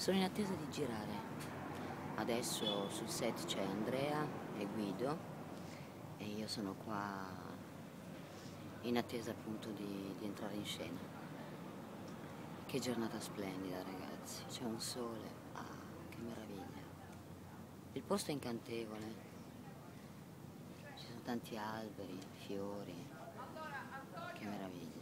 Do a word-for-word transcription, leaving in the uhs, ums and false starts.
Sono in attesa di girare. Adesso sul set c'è Andrea e Guido e io sono qua in attesa appunto di, di entrare in scena. Che giornata splendida, ragazzi. C'è un sole. Ah, che meraviglia. Il posto è incantevole. Ci sono tanti alberi, fiori. Che meraviglia.